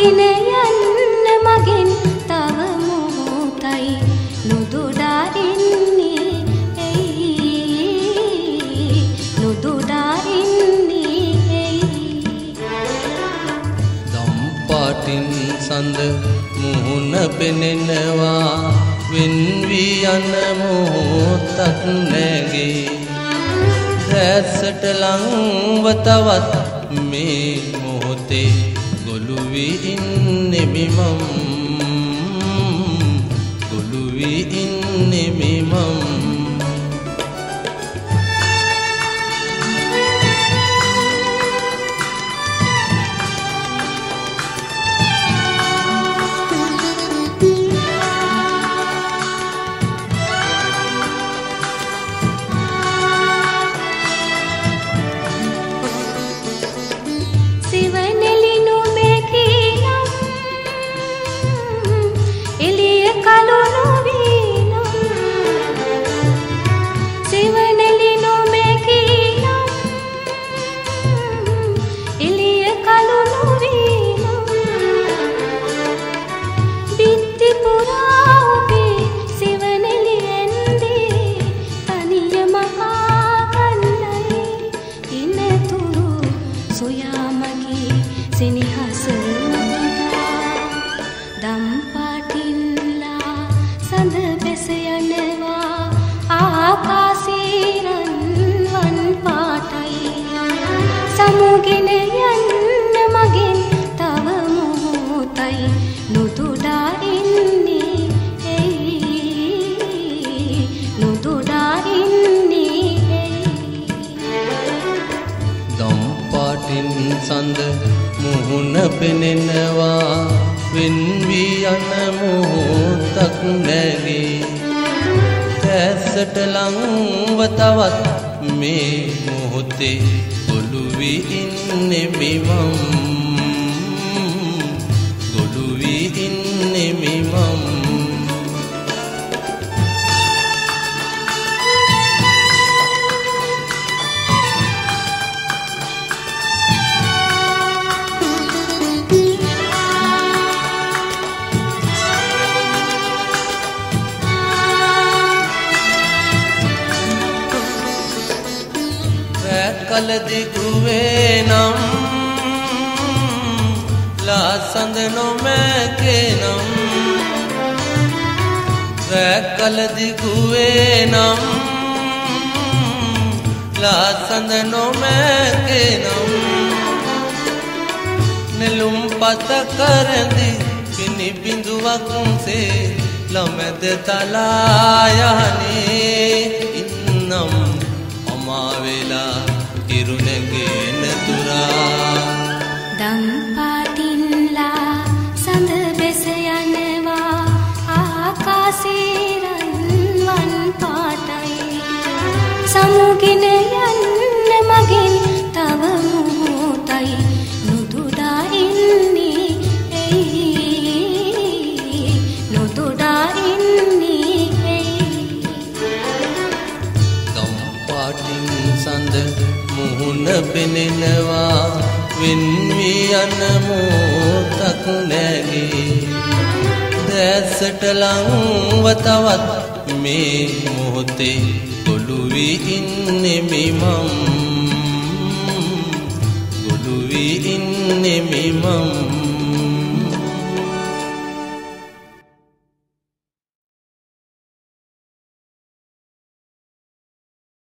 සමුගෙන යන්න මගෙන් තව මොහොතයි නුදුඩාරින්නේ එයි නුදුඩාරින්නේ එයි දම්පාටින් සඳ මුහුණ පෙනෙනවා වෙන් වී යන මොහොතක් නැගේ දැසට ලංව තවත් මේ මොහොතේ ගොළු වී ඉන්නේ මම ගොළු වී ඉන්නේ මම සමුගෙන යන්න මගෙන් තව මොහොතයි නුදුඩාරින්නේ එයි නුදුඩාරින්නේ එයි දම්පාටින් සඳ මුහුණ පෙනෙනවා වෙන් වී යන මොහොතක් නැගේ දැසට ලංව තවත් මේ මොහොතේ ගොළු වී ඉන්නේ මම ගොළු වී ඉන්නේ මම කලදිගුවේ නම් ලාසඳ නොමැකේ නම් කලදිගුවේ නම් ලාසඳ නොමැකේ නම් නෙළුම් පත කරදි පිනි බිඳුවක් සේ ළමැද තලා යහනේ ඉන්නම් අමාවෙලා ඉරුනගෙන තුරා දම්පාටින්ලා සඳ බැස යනවා ආකාශේ රන්වන් පාටයි සමුගෙන යන්න මගෙන් තව මොහොතයි නුදුඩාරින්නේ එයි නුදුඩාරින්නේ එයි දම්පාටින් සඳ මුහුණ පෙනෙනවා වෙන් වී යන මොහොතක් නැගේ දැසට ලංව තවත් මේ මොහොතේ ගොළු වී ඉන්නේ මම ගොළු වී ඉන්නේ